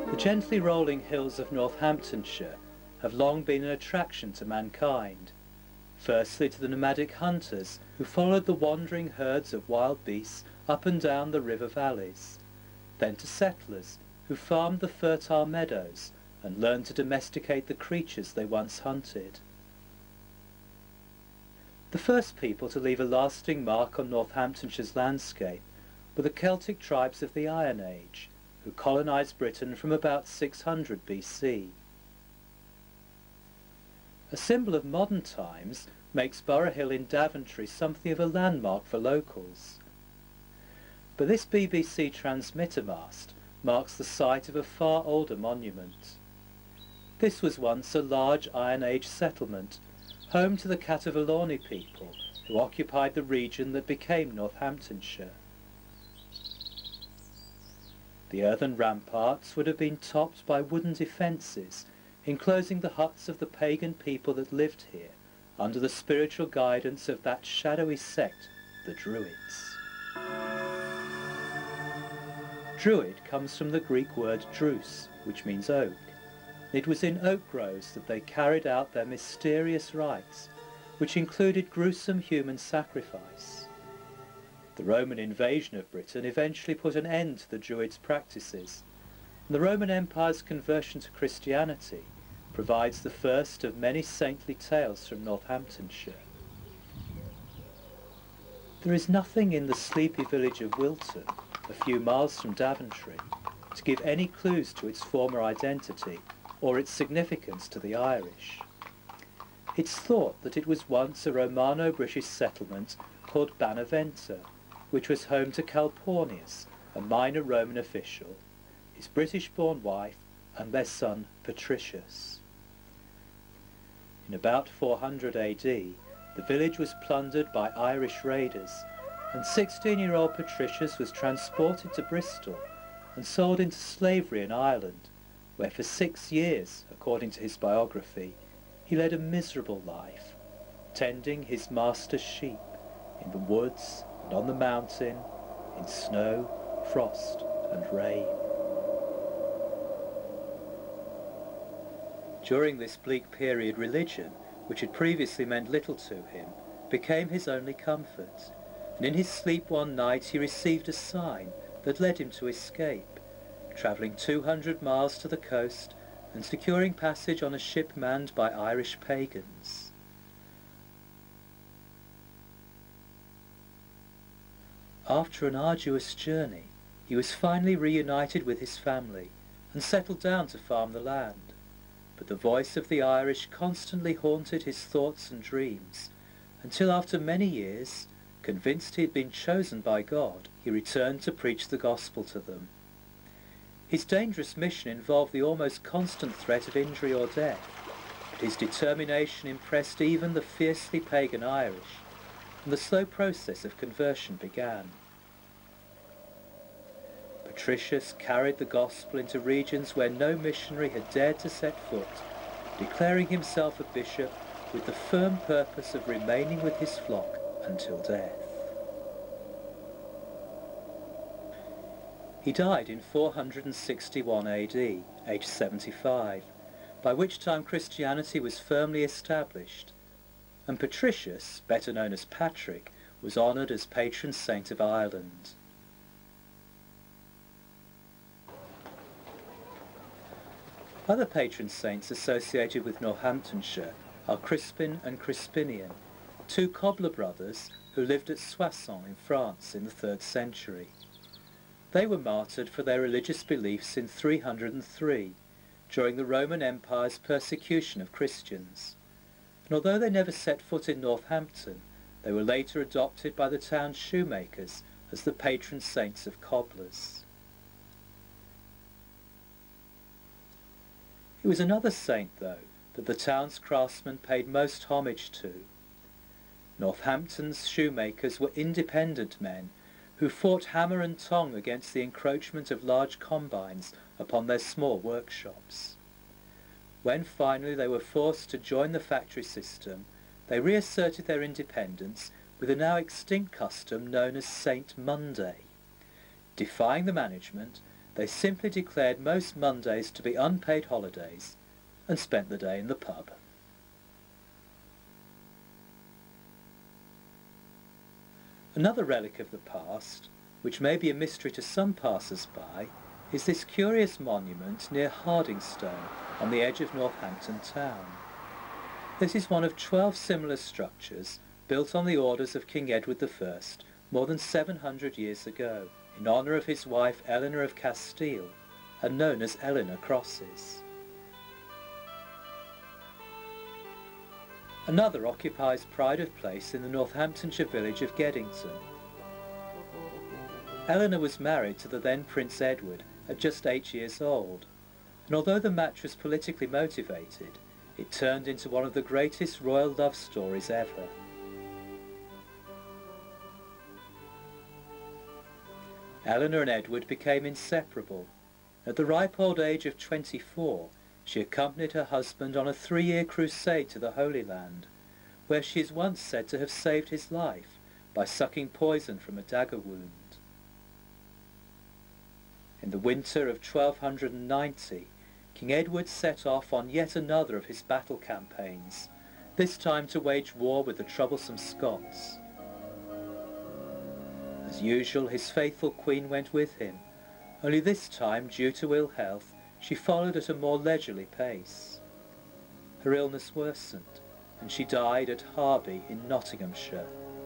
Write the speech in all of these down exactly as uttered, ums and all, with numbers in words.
The gently rolling hills of Northamptonshire have long been an attraction to mankind. Firstly to the nomadic hunters who followed the wandering herds of wild beasts up and down the river valleys. Then to settlers who farmed the fertile meadows and learned to domesticate the creatures they once hunted. The first people to leave a lasting mark on Northamptonshire's landscape were the Celtic tribes of the Iron Age, who colonised Britain from about six hundred B C. A symbol of modern times makes Burrough Hill in Daventry something of a landmark for locals. But this B B C transmitter mast marks the site of a far older monument. This was once a large Iron Age settlement, home to the Catevallauni people who occupied the region that became Northamptonshire. The earthen ramparts would have been topped by wooden defences, enclosing the huts of the pagan people that lived here, under the spiritual guidance of that shadowy sect, the Druids. Druid comes from the Greek word drus, which means oak. It was in oak groves that they carried out their mysterious rites, which included gruesome human sacrifice. The Roman invasion of Britain eventually put an end to the Druids' practices, and the Roman Empire's conversion to Christianity provides the first of many saintly tales from Northamptonshire. There is nothing in the sleepy village of Wilton, a few miles from Daventry, to give any clues to its former identity or its significance to the Irish. It's thought that it was once a Romano-British settlement called Banaventa, which was home to Calpurnius, a minor Roman official, his British-born wife, and their son Patricius. In about four hundred A D, the village was plundered by Irish raiders, and sixteen-year-old Patricius was transported to Bristol and sold into slavery in Ireland, where for six years, according to his biography, he led a miserable life, tending his master's sheep in the woods and on the mountain, in snow, frost and rain. During this bleak period, religion, which had previously meant little to him, became his only comfort, and in his sleep one night he received a sign that led him to escape, travelling two hundred miles to the coast and securing passage on a ship manned by Irish pagans. After an arduous journey, he was finally reunited with his family and settled down to farm the land. But the voice of the Irish constantly haunted his thoughts and dreams, until after many years, convinced he had been chosen by God, he returned to preach the gospel to them. His dangerous mission involved the almost constant threat of injury or death, but his determination impressed even the fiercely pagan Irish, and the slow process of conversion began. Patricius carried the gospel into regions where no missionary had dared to set foot, declaring himself a bishop with the firm purpose of remaining with his flock until death. He died in four hundred sixty-one A D, aged seventy-five, by which time Christianity was firmly established, and Patricius, better known as Patrick, was honoured as patron saint of Ireland. Other patron saints associated with Northamptonshire are Crispin and Crispinian, two cobbler brothers who lived at Soissons in France in the third century. They were martyred for their religious beliefs in three hundred three, during the Roman Empire's persecution of Christians, and although they never set foot in Northampton, they were later adopted by the town's shoemakers as the patron saints of cobblers. It was another saint, though, that the town's craftsmen paid most homage to. Northampton's shoemakers were independent men who fought hammer and tong against the encroachment of large combines upon their small workshops. When finally they were forced to join the factory system, they reasserted their independence with a now extinct custom known as Saint Monday. Defying the management, they simply declared most Mondays to be unpaid holidays and spent the day in the pub. Another relic of the past, which may be a mystery to some passers-by, is this curious monument near Hardingstone on the edge of Northampton town. This is one of twelve similar structures built on the orders of King Edward the First more than seven hundred years ago in honour of his wife Eleanor of Castile, and known as Eleanor Crosses. Another occupies pride of place in the Northamptonshire village of Geddington. Eleanor was married to the then Prince Edward at just eight years old, and although the match was politically motivated, it turned into one of the greatest royal love stories ever. Eleanor and Edward became inseparable. At the ripe old age of twenty-four, she accompanied her husband on a three-year crusade to the Holy Land, where she is once said to have saved his life by sucking poison from a dagger wound. In the winter of twelve ninety, King Edward set off on yet another of his battle campaigns, this time to wage war with the troublesome Scots. As usual, his faithful queen went with him, only this time, due to ill health, she followed at a more leisurely pace. Her illness worsened, and she died at Harby in Nottinghamshire.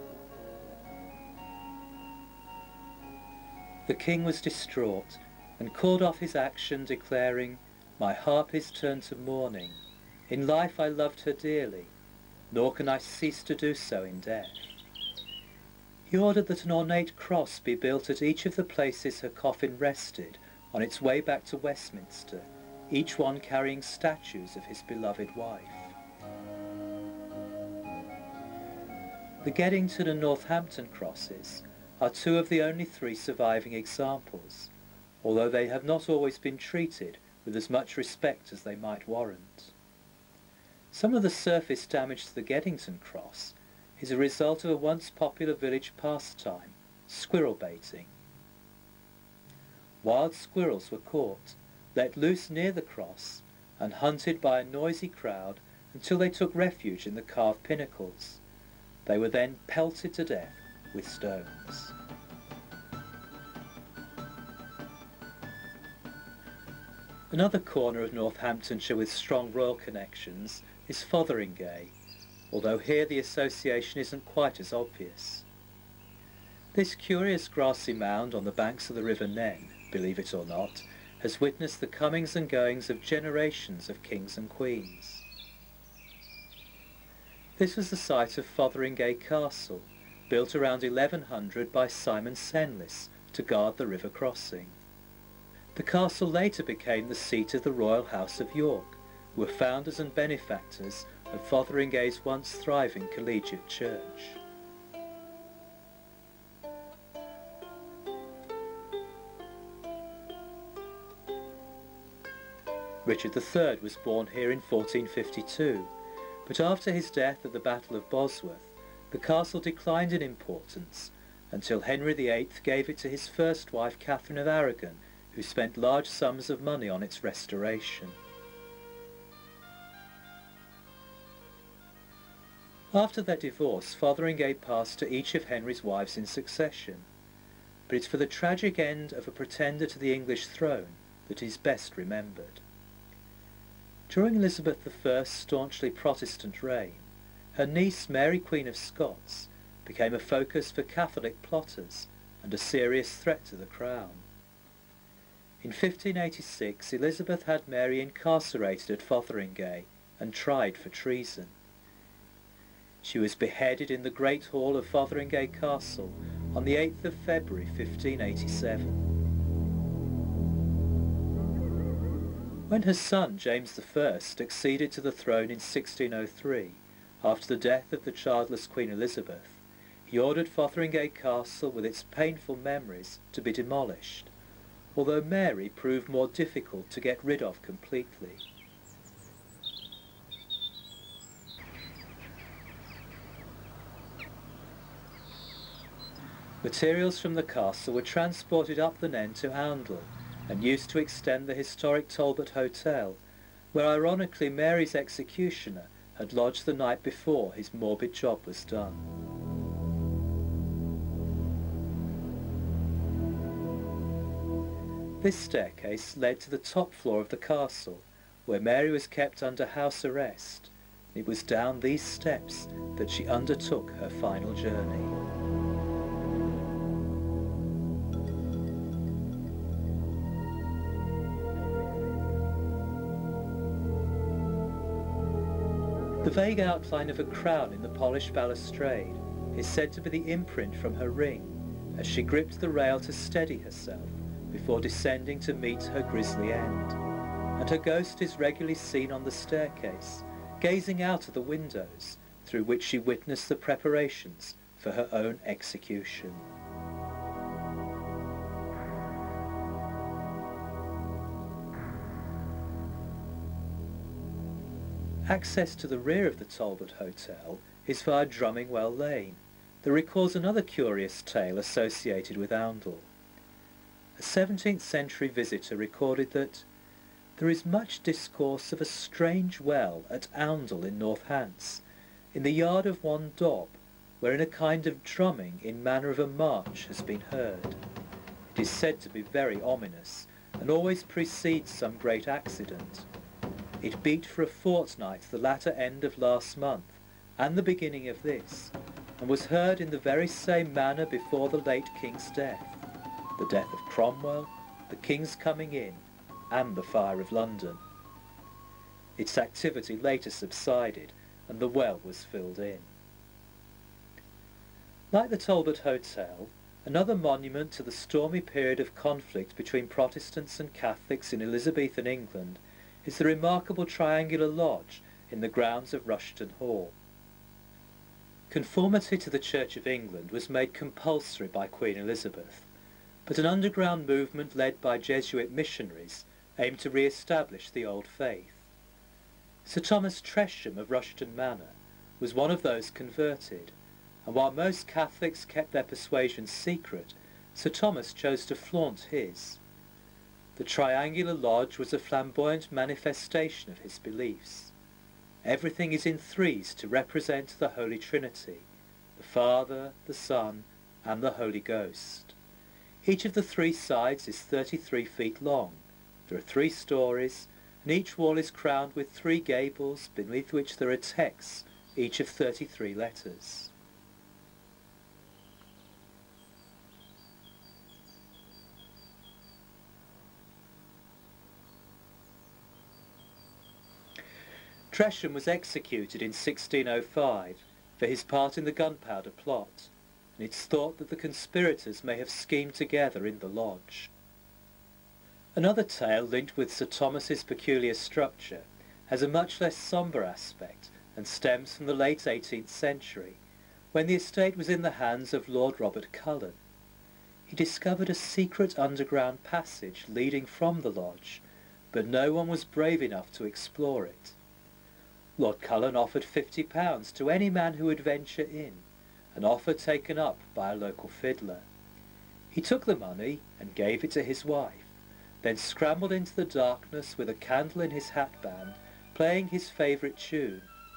The king was distraught, and called off his action, declaring, "My harp is turned to mourning. In life I loved her dearly, nor can I cease to do so in death." He ordered that an ornate cross be built at each of the places her coffin rested on its way back to Westminster, each one carrying statues of his beloved wife. The Geddington and Northampton crosses are two of the only three surviving examples, although they have not always been treated with as much respect as they might warrant. Some of the surface damage to the Geddington cross is a result of a once popular village pastime, squirrel baiting. Wild squirrels were caught, let loose near the cross, and hunted by a noisy crowd until they took refuge in the carved pinnacles. They were then pelted to death with stones. Another corner of Northamptonshire with strong royal connections is Fotheringay, although here the association isn't quite as obvious. This curious grassy mound on the banks of the River Nen, believe it or not, has witnessed the comings and goings of generations of kings and queens. This was the site of Fotheringay Castle, built around eleven hundred by Simon Senlis to guard the river crossing. The castle later became the seat of the Royal House of York, who were founders and benefactors of Fotheringay's once thriving collegiate church. Richard the Third was born here in fourteen fifty-two, but after his death at the Battle of Bosworth, the castle declined in importance until Henry the Eighth gave it to his first wife Catherine of Aragon, who spent large sums of money on its restoration. After their divorce, Fotheringay passed to each of Henry's wives in succession, but it's for the tragic end of a pretender to the English throne that is best remembered. During Elizabeth the First's staunchly Protestant reign, her niece Mary Queen of Scots became a focus for Catholic plotters and a serious threat to the crown. In fifteen eighty-six, Elizabeth had Mary incarcerated at Fotheringay and tried for treason. She was beheaded in the Great Hall of Fotheringay Castle on the eighth of February fifteen eighty-seven. When her son James the First acceded to the throne in sixteen oh three, after the death of the childless Queen Elizabeth, he ordered Fotheringay Castle with its painful memories to be demolished, although Mary proved more difficult to get rid of completely. Materials from the castle were transported up the Nen to Oundle, and used to extend the historic Talbot Hotel, where ironically Mary's executioner had lodged the night before his morbid job was done. This staircase led to the top floor of the castle, where Mary was kept under house arrest. It was down these steps that she undertook her final journey. The vague outline of a crown in the polished balustrade is said to be the imprint from her ring, as she gripped the rail to steady herself before descending to meet her grisly end. And her ghost is regularly seen on the staircase, gazing out of the windows through which she witnessed the preparations for her own execution. Access to the rear of the Talbot Hotel is via Drummingwell Lane, that recalls another curious tale associated with Oundle. A seventeenth century visitor recorded that there is much discourse of a strange well at Oundle in North Hants, in the yard of one Dob, wherein a kind of drumming in manner of a march has been heard. It is said to be very ominous, and always precedes some great accident. It beat for a fortnight the latter end of last month, and the beginning of this, and was heard in the very same manner before the late King's death, the death of Cromwell, the King's coming in, and the fire of London. Its activity later subsided, and the well was filled in. Like the Talbot Hotel, another monument to the stormy period of conflict between Protestants and Catholics in Elizabethan England is the remarkable triangular lodge in the grounds of Rushton Hall. Conformity to the Church of England was made compulsory by Queen Elizabeth, but an underground movement led by Jesuit missionaries aimed to re-establish the old faith. Sir Thomas Tresham of Rushton Manor was one of those converted, and while most Catholics kept their persuasion secret, Sir Thomas chose to flaunt his. The triangular lodge was a flamboyant manifestation of his beliefs. Everything is in threes to represent the Holy Trinity, the Father, the Son, and the Holy Ghost. Each of the three sides is thirty-three feet long. There are three stories, and each wall is crowned with three gables beneath which there are texts, each of thirty-three letters. Tresham was executed in sixteen oh five for his part in the Gunpowder Plot, and it's thought that the conspirators may have schemed together in the lodge. Another tale linked with Sir Thomas's peculiar structure has a much less sombre aspect and stems from the late eighteenth century, when the estate was in the hands of Lord Robert Cullen. He discovered a secret underground passage leading from the lodge, but no one was brave enough to explore it. Lord Cullen offered fifty pounds to any man who would venture in, an offer taken up by a local fiddler. He took the money and gave it to his wife, then scrambled into the darkness with a candle in his hatband, playing his favourite tune.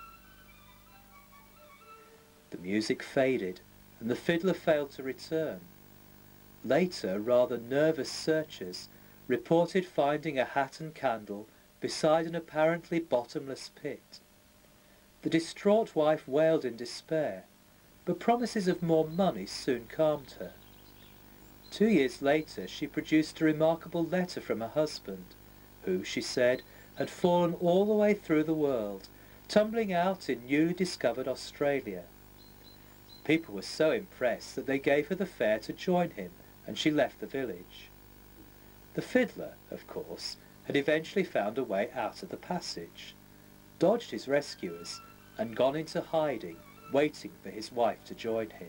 The music faded, and the fiddler failed to return. Later, rather nervous searchers reported finding a hat and candle beside an apparently bottomless pit. The distraught wife wailed in despair, but promises of more money soon calmed her. Two years later she produced a remarkable letter from her husband, who, she said, had fallen all the way through the world, tumbling out in newly discovered Australia. People were so impressed that they gave her the fare to join him, and she left the village. The fiddler, of course, had eventually found a way out of the passage, dodged his rescuers, and gone into hiding, waiting for his wife to join him.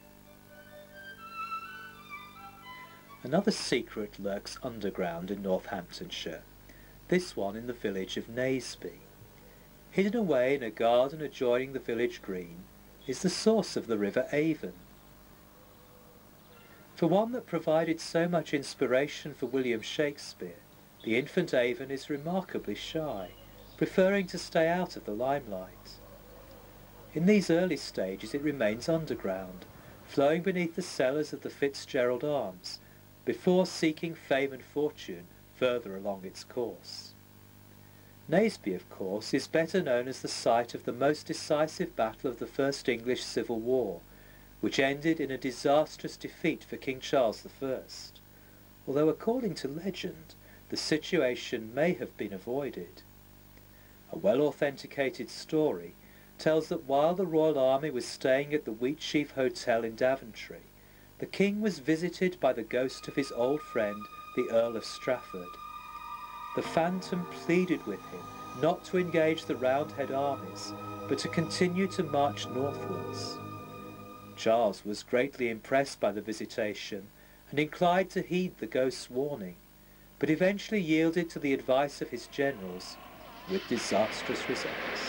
Another secret lurks underground in Northamptonshire, this one in the village of Naseby. Hidden away in a garden adjoining the village green is the source of the River Avon. For one that provided so much inspiration for William Shakespeare, the infant Avon is remarkably shy, preferring to stay out of the limelight. In these early stages it remains underground, flowing beneath the cellars of the Fitzgerald Arms, before seeking fame and fortune further along its course. Naseby, of course, is better known as the site of the most decisive battle of the First English Civil War, which ended in a disastrous defeat for King Charles the First, although according to legend, the situation may have been avoided. A well-authenticated story tells that while the royal army was staying at the Wheatsheaf Hotel in Daventry, the king was visited by the ghost of his old friend, the Earl of Strafford. The phantom pleaded with him not to engage the Roundhead armies, but to continue to march northwards. Charles was greatly impressed by the visitation and inclined to heed the ghost's warning, but eventually yielded to the advice of his generals, with disastrous results.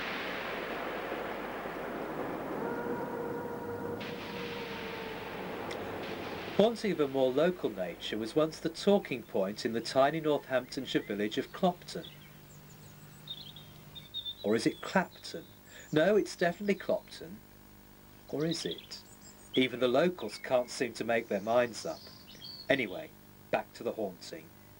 Haunting of a more local nature was once the talking point in the tiny Northamptonshire village of Clopton. Or is it Clapton? No, it's definitely Clopton. Or is it? Even the locals can't seem to make their minds up. Anyway, back to the haunting.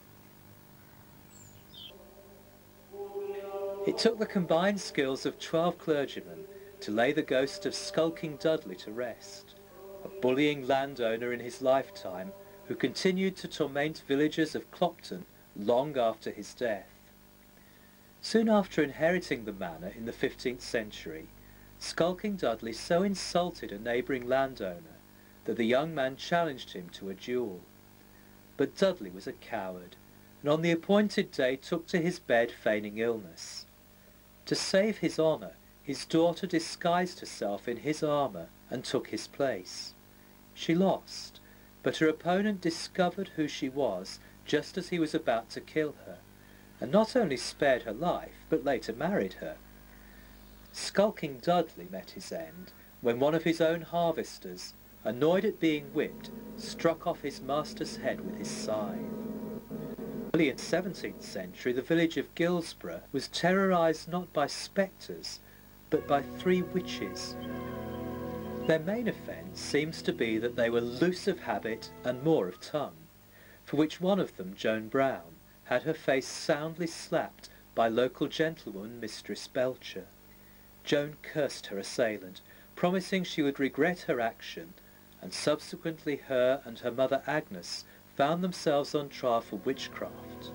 It took the combined skills of twelve clergymen to lay the ghost of Skulking Dudley to rest, a bullying landowner in his lifetime who continued to torment villagers of Clopton long after his death. Soon after inheriting the manor in the fifteenth century, Skulking Dudley so insulted a neighbouring landowner that the young man challenged him to a duel. But Dudley was a coward, and on the appointed day took to his bed feigning illness. To save his honour, his daughter disguised herself in his armour and took his place. She lost, but her opponent discovered who she was just as he was about to kill her, and not only spared her life, but later married her. Skulking Dudley met his end when one of his own harvesters, annoyed at being whipped, struck off his master's head with his scythe. Early in the seventeenth century, the village of Guilsborough was terrorised not by spectres, but by three witches. Their main offence seems to be that they were loose of habit and more of tongue, for which one of them, Joan Brown, had her face soundly slapped by local gentlewoman Mistress Belcher. Joan cursed her assailant, promising she would regret her action, and subsequently her and her mother Agnes found themselves on trial for witchcraft.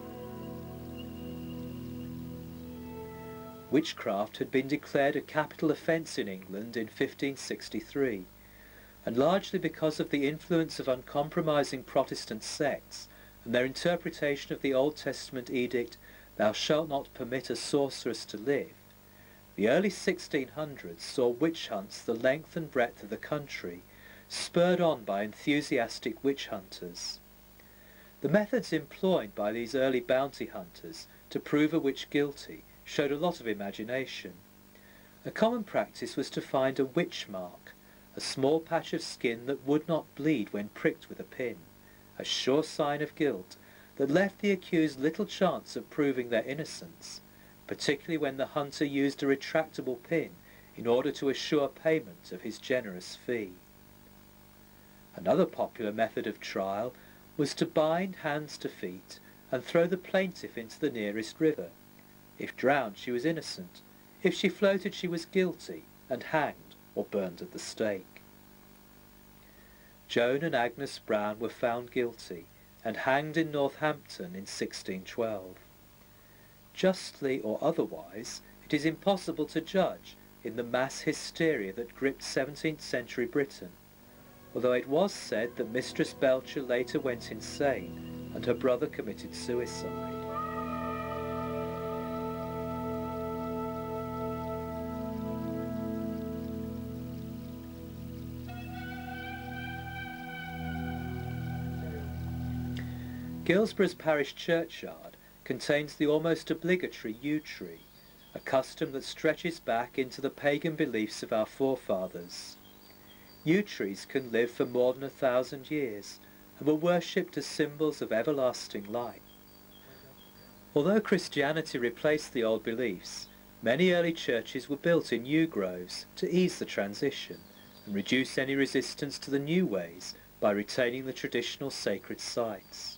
Witchcraft had been declared a capital offence in England in fifteen sixty-three, and largely because of the influence of uncompromising Protestant sects and their interpretation of the Old Testament edict, "Thou shalt not permit a sorceress to live," the early sixteen hundreds saw witch hunts the length and breadth of the country, spurred on by enthusiastic witch hunters. The methods employed by these early bounty hunters to prove a witch guilty showed a lot of imagination. A common practice was to find a witch mark, a small patch of skin that would not bleed when pricked with a pin, a sure sign of guilt that left the accused little chance of proving their innocence, particularly when the hunter used a retractable pin in order to assure payment of his generous fee. Another popular method of trial was to bind hands to feet and throw the plaintiff into the nearest river. If drowned, she was innocent. If she floated, she was guilty, and hanged or burned at the stake. Joan and Agnes Brown were found guilty, and hanged in Northampton in sixteen twelve. Justly or otherwise, it is impossible to judge in the mass hysteria that gripped seventeenth century Britain, although it was said that Mistress Belcher later went insane and her brother committed suicide. Guilsborough's parish churchyard contains the almost obligatory yew tree, a custom that stretches back into the pagan beliefs of our forefathers. Yew trees can live for more than a thousand years and were worshipped as symbols of everlasting life. Although Christianity replaced the old beliefs, many early churches were built in yew groves to ease the transition and reduce any resistance to the new ways by retaining the traditional sacred sites.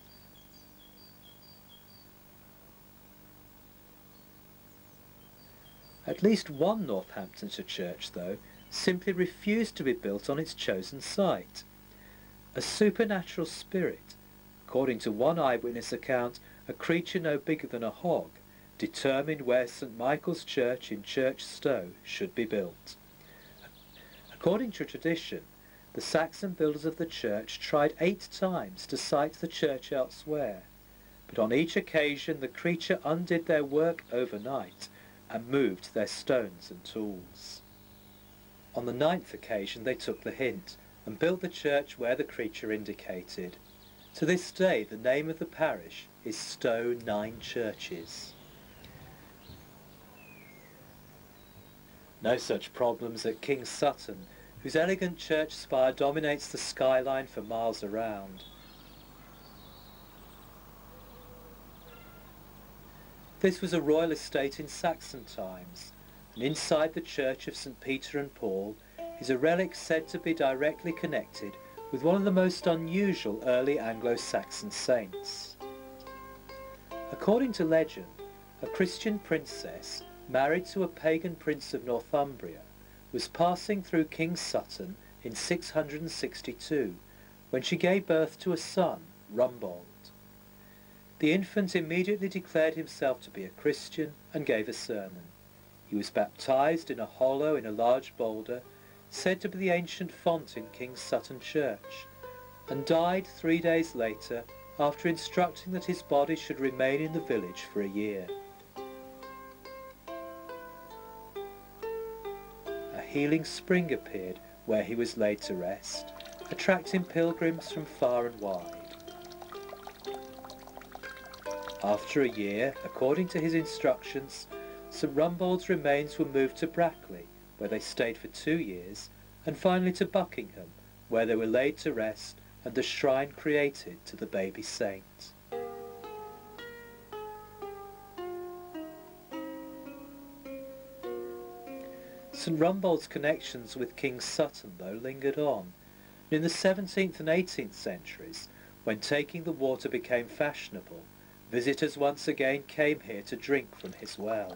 At least one Northamptonshire church, though, simply refused to be built on its chosen site. A supernatural spirit, according to one eyewitness account, a creature no bigger than a hog, determined where St Michael's Church in Church Stowe should be built. According to tradition, the Saxon builders of the church tried eight times to site the church elsewhere, but on each occasion the creature undid their work overnight and moved their stones and tools. On the ninth occasion they took the hint and built the church where the creature indicated. To this day the name of the parish is Stowe Nine Churches. No such problems at King Sutton, whose elegant church spire dominates the skyline for miles around. This was a royal estate in Saxon times, and inside the church of St Peter and Paul is a relic said to be directly connected with one of the most unusual early Anglo-Saxon saints. According to legend, a Christian princess, married to a pagan prince of Northumbria, was passing through King Sutton in six hundred sixty-two when she gave birth to a son, Rumbold. The infant immediately declared himself to be a Christian and gave a sermon. He was baptized in a hollow in a large boulder, said to be the ancient font in King Sutton Church, and died three days later after instructing that his body should remain in the village for a year. A healing spring appeared where he was laid to rest, attracting pilgrims from far and wide. After a year, according to his instructions, St Rumbold's remains were moved to Brackley, where they stayed for two years, and finally to Buckingham, where they were laid to rest and the shrine created to the baby saint. St Rumbold's connections with King Sutton, though, lingered on, and in the seventeenth and eighteenth centuries, when taking the water became fashionable, visitors once again came here to drink from his well.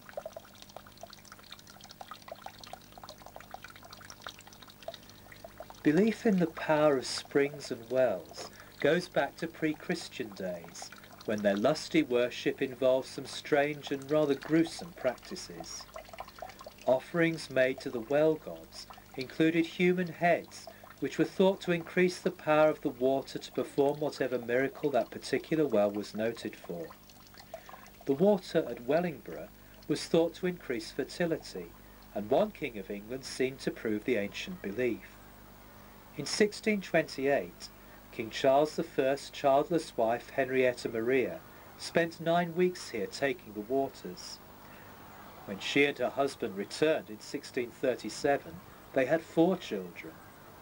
Belief in the power of springs and wells goes back to pre-Christian days, when their lusty worship involved some strange and rather gruesome practices. Offerings made to the well gods included human heads, which were thought to increase the power of the water to perform whatever miracle that particular well was noted for. The water at Wellingborough was thought to increase fertility, and one king of England seemed to prove the ancient belief. In sixteen twenty-eight, King Charles the First's childless wife Henrietta Maria spent nine weeks here taking the waters. When she and her husband returned in sixteen thirty-seven, they had four children.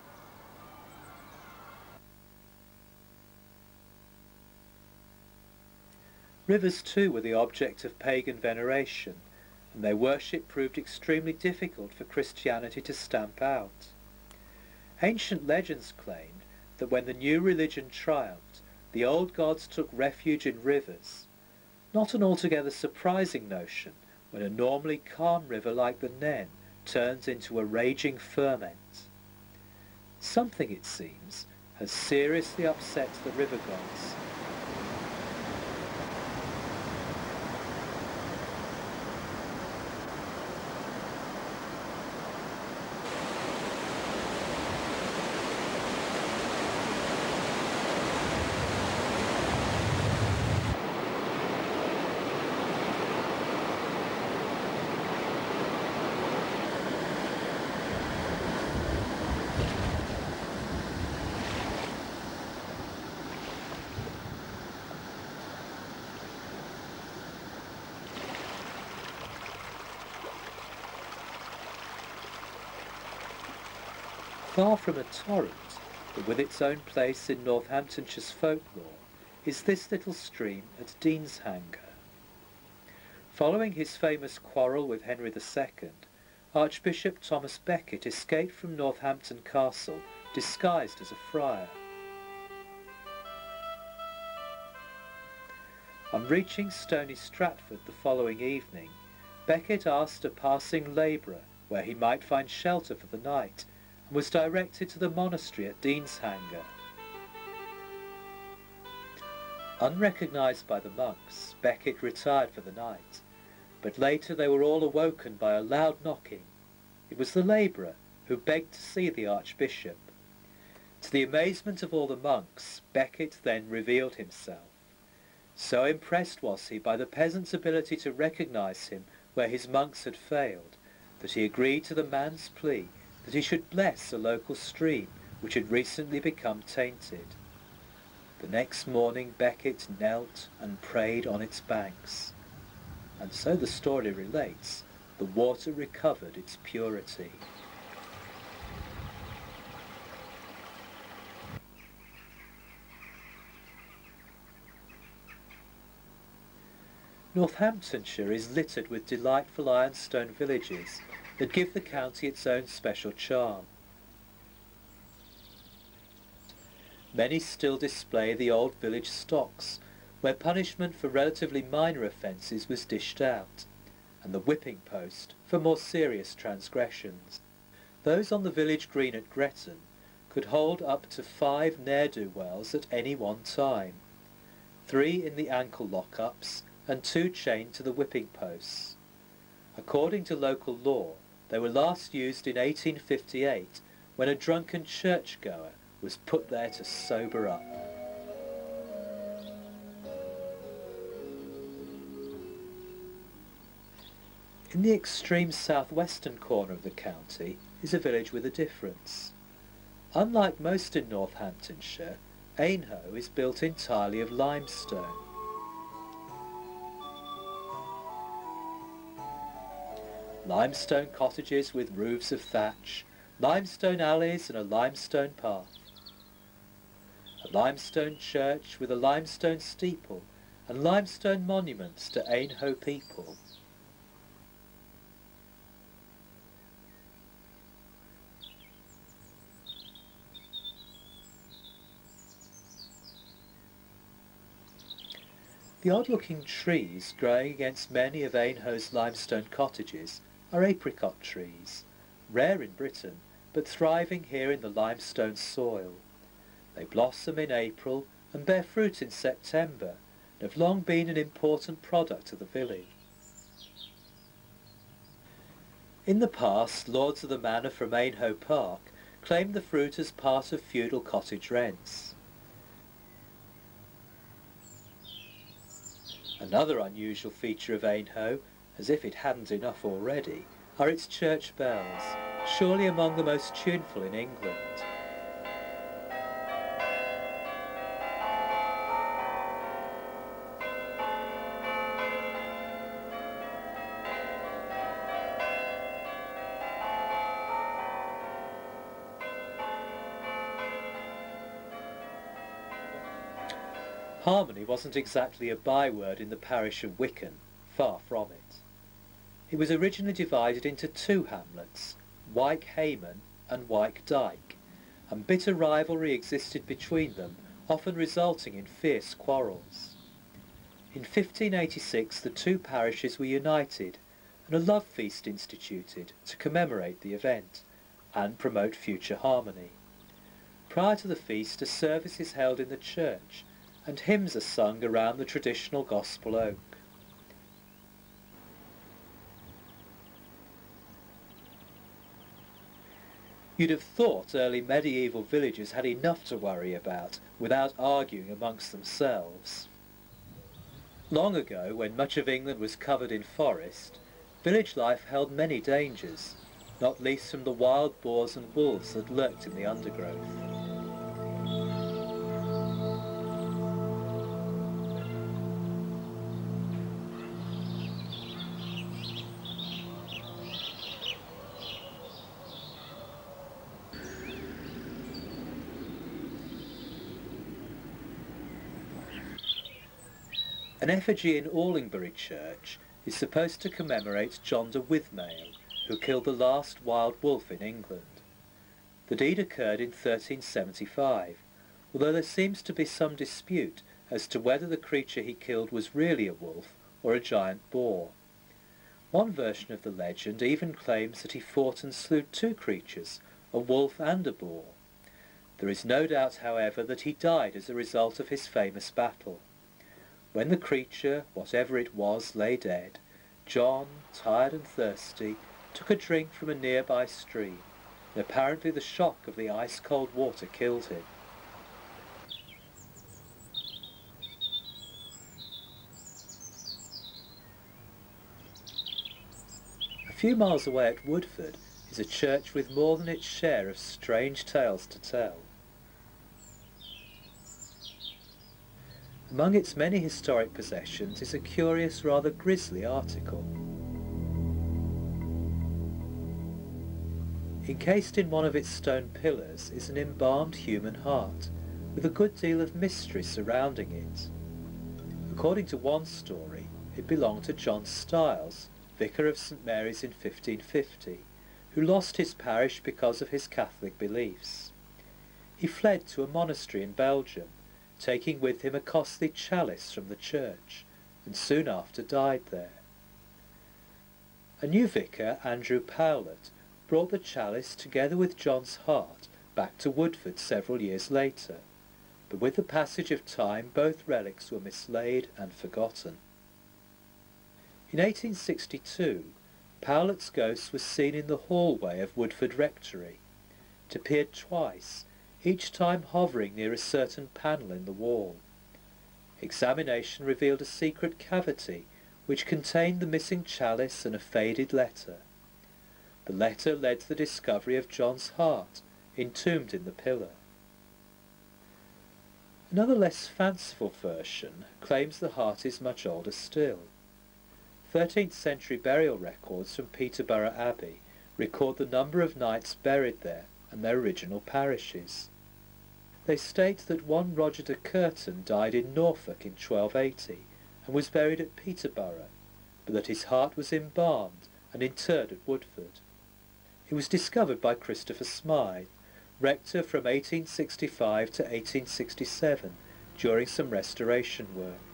Rivers too were the object of pagan veneration, and their worship proved extremely difficult for Christianity to stamp out. Ancient legends claimed that when the new religion triumphed, the old gods took refuge in rivers, not an altogether surprising notion when a normally calm river like the Nen turns into a raging ferment. Something, it seems, has seriously upset the river gods. Far from a torrent, but with its own place in Northamptonshire's folklore, is this little stream at Deanshanger. Following his famous quarrel with Henry the Second, Archbishop Thomas Becket escaped from Northampton Castle disguised as a friar. On reaching Stony Stratford the following evening, Becket asked a passing labourer where he might find shelter for the night, and was directed to the monastery at Deanshanger. Unrecognised by the monks, Becket retired for the night, but later they were all awoken by a loud knocking. It was the labourer, who begged to see the Archbishop. To the amazement of all the monks, Becket then revealed himself. So impressed was he by the peasant's ability to recognise him where his monks had failed, that he agreed to the man's plea that he should bless a local stream which had recently become tainted. The next morning Becket knelt and prayed on its banks, and so the story relates, the water recovered its purity. Northamptonshire is littered with delightful ironstone villages that give the county its own special charm. Many still display the old village stocks, where punishment for relatively minor offences was dished out, and the whipping post for more serious transgressions. Those on the village green at Gretton could hold up to five ne'er-do-wells at any one time, three in the ankle lock-ups and two chained to the whipping posts. According to local law, they were last used in eighteen fifty-eight, when a drunken churchgoer was put there to sober up. In the extreme southwestern corner of the county is a village with a difference. Unlike most in Northamptonshire, Aynhoe is built entirely of limestone. Limestone cottages with roofs of thatch, limestone alleys and a limestone path. A limestone church with a limestone steeple and limestone monuments to Aynhoe people. The odd-looking trees growing against many of Aynhoe's limestone cottages are apricot trees, rare in Britain, but thriving here in the limestone soil. They blossom in April and bear fruit in September, and have long been an important product of the village. In the past, lords of the manor from Aynhoe Park claimed the fruit as part of feudal cottage rents. Another unusual feature of Aynhoe, as if it hadn't enough already, are its church bells, surely among the most tuneful in England. Harmony wasn't exactly a byword in the parish of Wycombe, far from it. It was originally divided into two hamlets, Wyke Hayman and Wyke Dyke, and bitter rivalry existed between them, often resulting in fierce quarrels. In fifteen eighty-six the two parishes were united, and a love feast instituted to commemorate the event and promote future harmony. Prior to the feast, a service is held in the church, and hymns are sung around the traditional gospel oak. You'd have thought early medieval villagers had enough to worry about without arguing amongst themselves. Long ago, when much of England was covered in forest, village life held many dangers, not least from the wild boars and wolves that lurked in the undergrowth. An effigy in Allingbury Church is supposed to commemorate John de Withmail, who killed the last wild wolf in England. The deed occurred in thirteen seventy-five, although there seems to be some dispute as to whether the creature he killed was really a wolf or a giant boar. One version of the legend even claims that he fought and slew two creatures, a wolf and a boar. There is no doubt, however, that he died as a result of his famous battle. When the creature, whatever it was, lay dead, John, tired and thirsty, took a drink from a nearby stream, and apparently the shock of the ice-cold water killed him. A few miles away at Woodford is a church with more than its share of strange tales to tell. Among its many historic possessions is a curious, rather grisly article. Encased in one of its stone pillars is an embalmed human heart, with a good deal of mystery surrounding it. According to one story, it belonged to John Stiles, vicar of St Mary's in fifteen fifty, who lost his parish because of his Catholic beliefs. He fled to a monastery in Belgium, taking with him a costly chalice from the church, and soon after died there. A new vicar, Andrew Powlett, brought the chalice together with John's heart back to Woodford several years later, but with the passage of time both relics were mislaid and forgotten. In eighteen sixty-two, Powlett's ghost was seen in the hallway of Woodford Rectory. It appeared twice, each time hovering near a certain panel in the wall. Examination revealed a secret cavity which contained the missing chalice and a faded letter. The letter led to the discovery of John's heart, entombed in the pillar. Another less fanciful version claims the heart is much older still. thirteenth century burial records from Peterborough Abbey record the number of knights buried there and their original parishes. They state that one Roger de Courten died in Norfolk in twelve eighty and was buried at Peterborough, but that his heart was embalmed and interred at Woodford. It was discovered by Christopher Smythe, rector from eighteen sixty-five to eighteen sixty-seven, during some restoration work.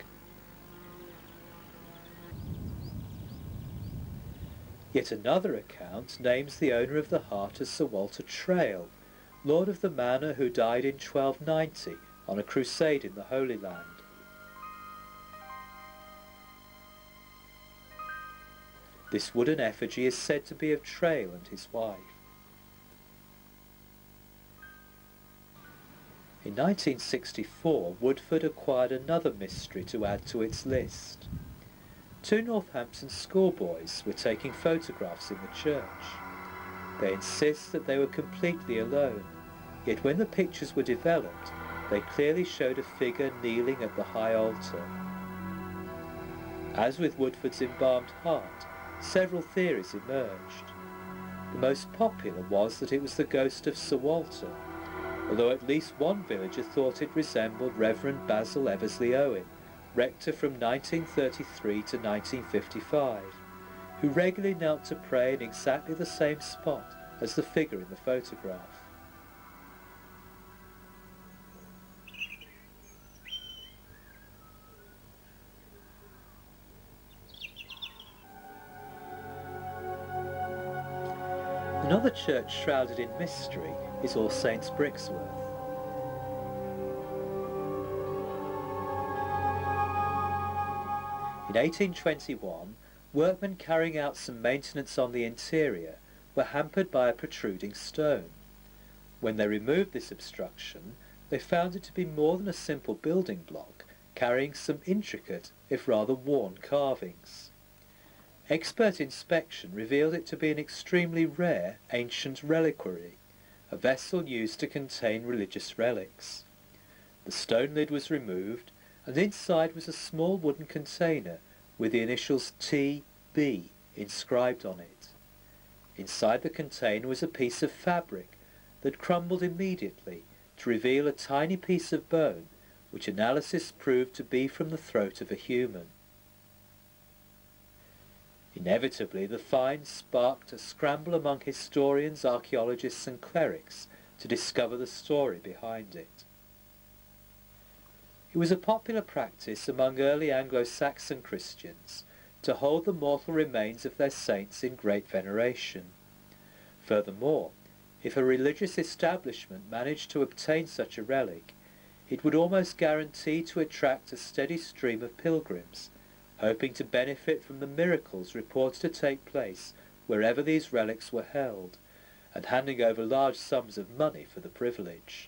Yet another account names the owner of the heart as Sir Walter Traill, lord of the manor, who died in twelve ninety on a crusade in the Holy Land. This wooden effigy is said to be of Traill and his wife. In nineteen sixty-four, Woodford acquired another mystery to add to its list. Two Northampton schoolboys were taking photographs in the church. They insist that they were completely alone, yet when the pictures were developed, they clearly showed a figure kneeling at the high altar. As with Woodford's embalmed heart, several theories emerged. The most popular was that it was the ghost of Sir Walter, although at least one villager thought it resembled Reverend Basil Eversley Owen, rector from nineteen thirty-three to nineteen fifty-five, who regularly knelt to pray in exactly the same spot as the figure in the photograph. Another church shrouded in mystery is All Saints Brixworth. In eighteen twenty-one, workmen carrying out some maintenance on the interior were hampered by a protruding stone. When they removed this obstruction, they found it to be more than a simple building block, carrying some intricate, if rather worn, carvings. Expert inspection revealed it to be an extremely rare ancient reliquary, a vessel used to contain religious relics. The stone lid was removed, and inside was a small wooden container with the initials T B inscribed on it. Inside the container was a piece of fabric that crumbled immediately to reveal a tiny piece of bone which analysis proved to be from the throat of a human. Inevitably, the find sparked a scramble among historians, archaeologists and clerics to discover the story behind it. It was a popular practice among early Anglo-Saxon Christians to hold the mortal remains of their saints in great veneration. Furthermore, if a religious establishment managed to obtain such a relic, it would almost guarantee to attract a steady stream of pilgrims, hoping to benefit from the miracles reported to take place wherever these relics were held, and handing over large sums of money for the privilege.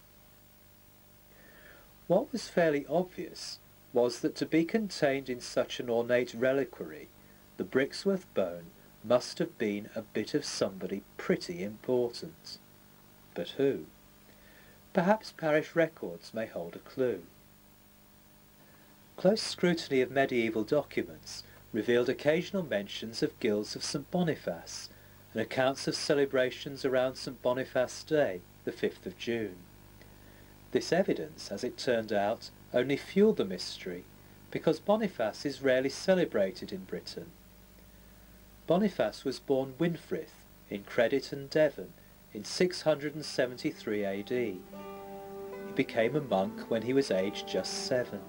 What was fairly obvious was that to be contained in such an ornate reliquary, the Brixworth bone must have been a bit of somebody pretty important. But who? Perhaps parish records may hold a clue. Close scrutiny of medieval documents revealed occasional mentions of guilds of St Boniface and accounts of celebrations around St Boniface Day, the fifth of June. This evidence, as it turned out, only fueled the mystery, because Boniface is rarely celebrated in Britain. Boniface was born Winfrith in Crediton, Devon, in six hundred seventy-three A D. He became a monk when he was aged just seven.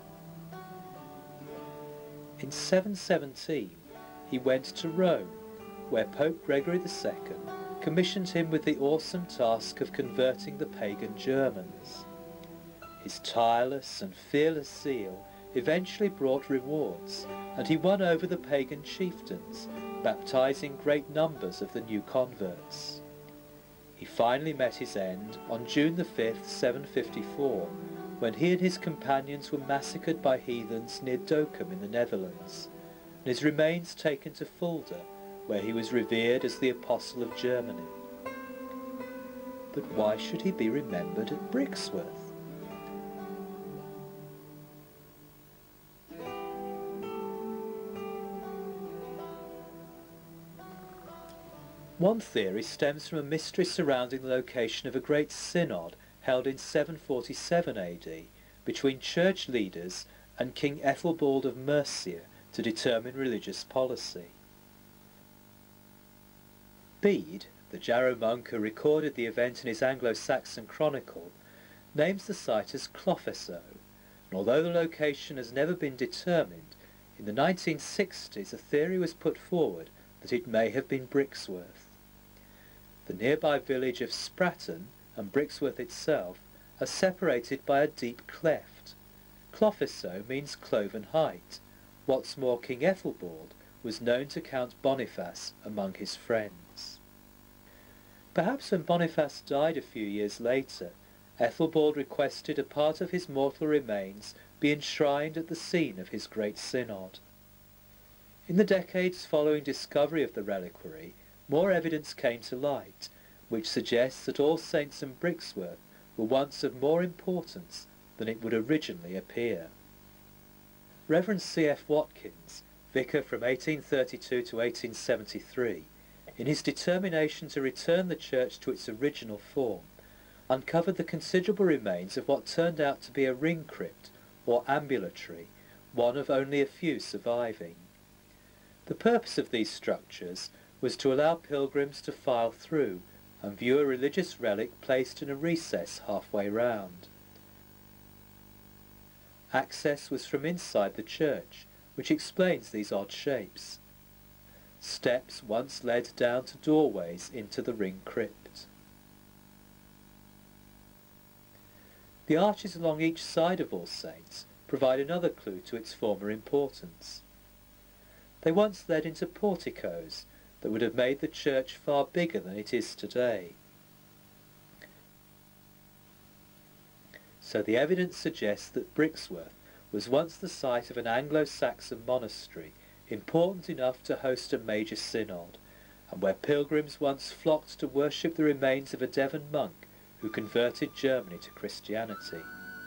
In seven seventeen, he went to Rome, where Pope Gregory the Second commissioned him with the awesome task of converting the pagan Germans. His tireless and fearless zeal eventually brought rewards, and he won over the pagan chieftains, baptizing great numbers of the new converts. He finally met his end on June the fifth, seven fifty-four, when he and his companions were massacred by heathens near Dokkum in the Netherlands, and his remains taken to Fulda, where he was revered as the Apostle of Germany. But why should he be remembered at Brixworth? One theory stems from a mystery surrounding the location of a great synod held in seven forty-seven A D between church leaders and King Ethelbald of Mercia to determine religious policy. Bede, the Jarrow monk who recorded the event in his Anglo-Saxon chronicle, names the site as Cloffeso, and although the location has never been determined, in the nineteen sixties a theory was put forward that it may have been Brixworth. The nearby village of Spratton and Brixworth itself are separated by a deep cleft. Cloffeso means cloven height. What's more, King Ethelbald was known to count Boniface among his friends. Perhaps when Boniface died a few years later, Ethelbald requested a part of his mortal remains be enshrined at the scene of his great synod. In the decades following discovery of the reliquary, more evidence came to light, which suggests that All Saints and Brixworth were once of more importance than it would originally appear. Reverend C F Watkins, vicar from eighteen thirty-two to eighteen seventy-three, in his determination to return the church to its original form, uncovered the considerable remains of what turned out to be a ring crypt, or ambulatory, one of only a few surviving. The purpose of these structures was to allow pilgrims to file through and view a religious relic placed in a recess halfway round. Access was from inside the church, which explains these odd shapes. Steps once led down to doorways into the ring crypt. The arches along each side of All Saints provide another clue to its former importance. They once led into porticos that would have made the church far bigger than it is today. So the evidence suggests that Brixworth was once the site of an Anglo-Saxon monastery, important enough to host a major synod, and where pilgrims once flocked to worship the remains of a Devon monk who converted Germany to Christianity.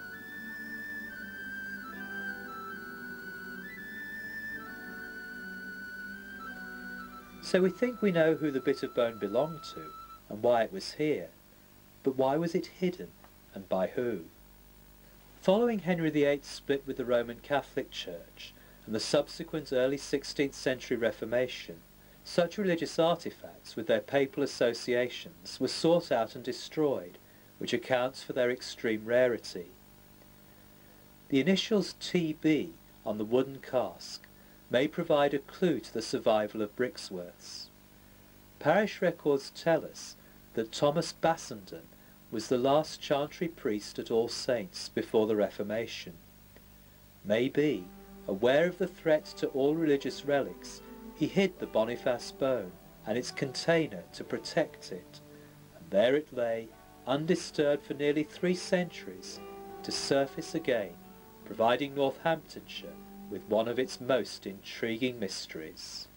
So we think we know who the bit of bone belonged to, and why it was here. But why was it hidden, and by who? Following Henry the eighth's split with the Roman Catholic Church and the subsequent early sixteenth century Reformation, such religious artefacts with their papal associations were sought out and destroyed, which accounts for their extreme rarity. The initials T B on the wooden cask may provide a clue to the survival of Brixworths. Parish records tell us that Thomas Bassenden was the last chantry priest at All Saints before the Reformation. Maybe, aware of the threat to all religious relics, he hid the Boniface bone and its container to protect it, and there it lay, undisturbed for nearly three centuries, to surface again, providing Northamptonshire with one of its most intriguing mysteries.